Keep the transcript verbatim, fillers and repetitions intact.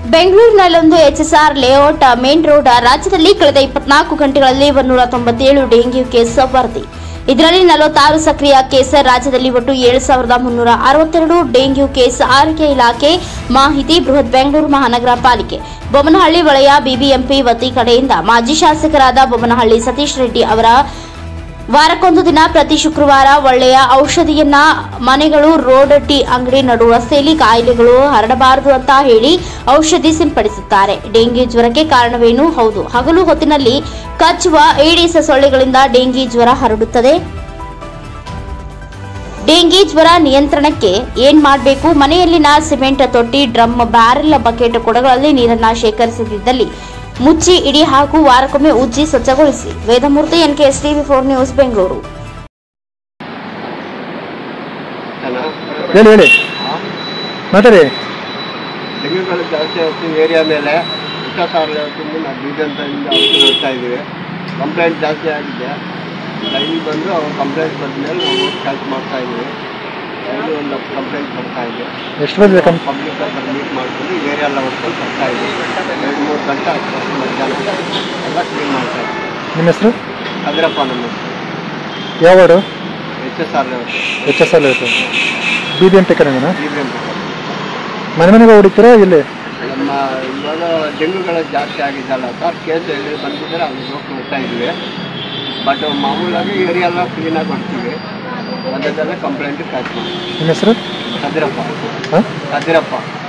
ಬೆಂಗಳೂರಿನಲ್ಲೊಂದು HSR layout main road ರಾಜ್ಯದಲ್ಲಿ ಕಳೆದ ಇಪ್ಪತ್ನಾಲ್ಕು ಗಂಟೆಗಳಲ್ಲಿ ಒಂದೂರ ತೊಂಬತ್ತೇಳು ಡೆಂಗ್ಯೂ ಕೇಸ್ ವರದಿ. ಇದರಲ್ಲಿ ನಲವತ್ತಾರು ಸಕ್ರಿಯ ಕೇಸ್. ರಾಜ್ಯದಲ್ಲಿ ಒಟ್ಟು ಏಳು ಸಾವಿರದ ಮುನ್ನೂರ ಅರವತ್ತೆರಡು ಡೆಂಗ್ಯೂ ಕೇಸ್. ಆರೋಗ್ಯ ಇಲಾಖೆ ಮಾಹಿತಿ. ಬೃಹತ್ ಬೆಂಗಳೂರು ಮಹಾನಗರ ಪಾಲಿಕೆ ಬೊಮ್ಮನಹಳ್ಳಿ ವಲಯ ಬಿಬಿಎಂಪಿ ವತಿ ಕಡೆಯಿಂದ ಮಾಜಿ ಶಾಸಕರಾದ ಬೊಮ್ಮನಹಳ್ಳಿ ಸತೀಶ್ ರೆಡ್ಡಿ ಅವರ ವಾರಕ್ಕೊಂದು ದಿನ ಪ್ರತಿ ಶುಕ್ರವಾರ ಒಳ್ಳೆಯ ಔಷಧಿಯನ್ನ ಮನೆಗಳು, ರೋಡ್, ಟೀ ಅಂಗಡಿ, ನಡು ರಸ್ತೆಯಲ್ಲಿ ಕಾಯಿಲೆಗಳು ಹರಡಬಾರದು ಅಂತ ಹೇಳಿ ಔಷಧಿ ಸಿಂಪಡಿಸುತ್ತಾರೆ. ಡೆಂಗ್ಯೂ ಜ್ವರಕ್ಕೆ ಕಾರಣವೇನು? ಹೌದು, ಹಗಲು ಹೊತ್ತಿನಲ್ಲಿ ಕಚ್ಚುವ ಏಡಿಸ್ ಸೊಳ್ಳೆಗಳಿಂದ ಡೆಂಗ್ಯೂ ಜ್ವರ ಹರಡುತ್ತದೆ. ಡೆಂಗ್ಯೂ ಜ್ವರ ನಿಯಂತ್ರಣಕ್ಕೆ ಏನ್ ಮಾಡಬೇಕು? ಮನೆಯಲ್ಲಿನ ಸಿಮೆಂಟ್ ತೊಟ್ಟಿ, ಡ್ರಮ್, ಬ್ಯಾರೆಲ್, ಬಕೆಟ್, ಕೊಡಗಳಲ್ಲಿ ನೀರನ್ನ ಶೇಖರಿಸದಿದ್ದಲ್ಲಿ ಮುಚ್ಚಿ ಇಡಿ ಹಾಗೂ ವಾರಕ್ಕೊಮ್ಮೆ ಉಜ್ಜಿ ಸ್ವಚ್ಛಗೊಳಿಸಿ. Vedamurthy, NKS TV four news, Bengaluru. ಹೇಳಿ ಹೇಳಿ ಮಾತಾಡಿ. ಡೆಂಗ್ಯೂಗಳು ಜಾಸ್ತಿ ಆಗ್ತೀವಿ ಏರಿಯಾ ಮೇಲೆ. ಇಪ್ಪತ್ತಾರು ಲೇಔಟಿಂದ ನಾವು ಬೀಜಂತ ಔಷಧಿ ನೋಡ್ತಾ ಇದ್ದೀವಿ. ಕಂಪ್ಲೇಂಟ್ ಜಾಸ್ತಿ ಆಗಿದೆ. ಡೈಲಿ ಬಂದು ಅವ್ರು ಕಂಪ್ಲೇಂಟ್ ಬಂದ ಮೇಲೆ ನಾವು ಕೆಲಸ ಮಾಡ್ತಾ ಇದ್ದೀವಿ. ಡೈಲಿ ಒಂದು ಕಂಪ್ಲೇಂಟ್ ಬರ್ತಾ ಇದೆ. ಎಷ್ಟು ಬಂದಿದೆ? ಪಬ್ಲಿಕ್ ಹತ್ರ ಮೀಟ್ ಮಾಡ್ಕೊಂಡು ಏರಿಯಾ ಎಲ್ಲ ಹೊಡ್ಕೊಂಡು ಬರ್ತಾ ಇದ್ದೀವಿ. ಎರಡು ಮೂರು ಗಂಟೆ ಆಗ್ತದೆ ಮಧ್ಯಾಹ್ನ ಎಲ್ಲ ಕ್ಲೀನ್ ಮಾಡ್ತಾ ಇದ್ದೀವಿ. ನಿಮ್ಮ ಹೆಸರು? ಅದ್ರಪ್ಪ ನಮ್ಮ ಹೆಸರು. ಯಾವ ward? H S R layout. H S R layout B B M P ಕಡೆನಾ? ಬಿ ಬಿ ಎಂ ಪಿ ಮನೆ ಮನೆಗೆ ಹೊಡಿತೀರಾ ಇಲ್ಲಿ? ನಮ್ಮ ಇವಾಗ ಡೆಂಗ್ಯೂಗಳು ಜಾಸ್ತಿ ಆಗಿದ್ದಲ್ಲ ಸರ್, ಕೇಸ್ ಎಲ್ಲಿ ಬಂದಿದ್ದರೆ ಅಲ್ಲಿ ಹೋಗಿ ನೋಡ್ತಾ ಇದ್ವಿ. ಬಟ್ ಮಾಮೂಲಾಗಿ ಏರಿಯಾ ಎಲ್ಲ ಕ್ಲೀನಾಗಿ ಮಾಡ್ತೀವಿ. ಅದಕ್ಕೆಲ್ಲ ಕಂಪ್ಲೇಂಟ್ ಕ್ಯಾಚ್ ಮಾಡಿ. ನಿಮ್ಮ ಹೆಸರು? ಕದಿರಪ್ಪ. ಹಾಂ, ಕದಿರಪ್ಪ.